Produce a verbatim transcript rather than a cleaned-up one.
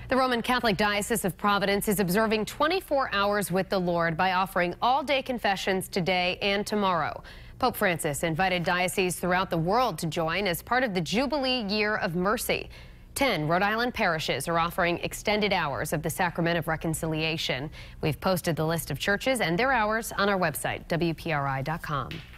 The Roman Catholic Diocese of Providence is observing twenty-four hours with the Lord by offering all-day confessions today and tomorrow. Pope Francis invited dioceses throughout the world to join as part of the Jubilee Year of Mercy. Ten Rhode Island parishes are offering extended hours of the Sacrament of Reconciliation. We've posted the list of churches and their hours on our website, W P R I dot com.